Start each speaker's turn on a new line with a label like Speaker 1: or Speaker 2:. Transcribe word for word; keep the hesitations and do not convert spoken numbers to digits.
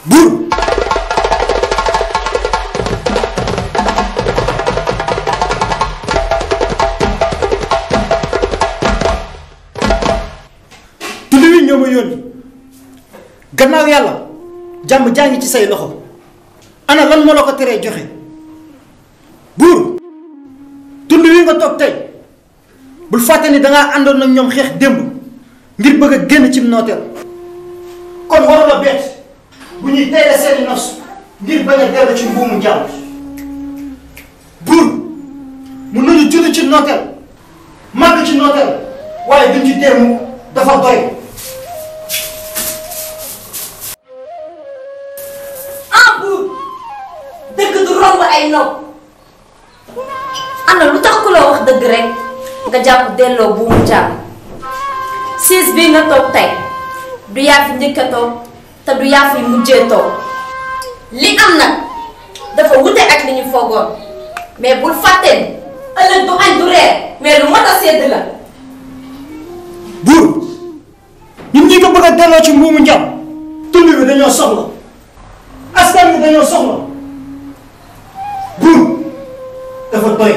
Speaker 1: buur tund wi ñoo ma yónni gannaaw yàlla jàmm jàngi ci say loxo ana lan moo la ko teree joxe buur tund wi nga toog tey bul fàtte ni dangaa àndoon ak ñoom xeex démb ngir bëgg a génn ci nooteel kon waru la bett bu ñuy teele seeni nafs ngir bañ a dellu ci mbuumu jàmm buur mun nañu judd ci nooteel màgg ci nooteel waaye duñ ci teemu dafa doy
Speaker 2: ah buur dëgg du romb ay nopp ana lu tax ku la wax dëgg rek nga jàpp delloo buumu jàmm siis bii nga toog tey du yaa fi njëkk a toog te du yaa fi mujjee toog li am nag dafa wute ak li ñu foogoon mais bul fàtte ni ëllëg du añ du reer mais lu mat a sedd la
Speaker 1: buur ñun ñi ko bëgg a delloo ci mbuumu njàmm tund bi dañoo soxla askan bi dañoo soxla buur dafa doy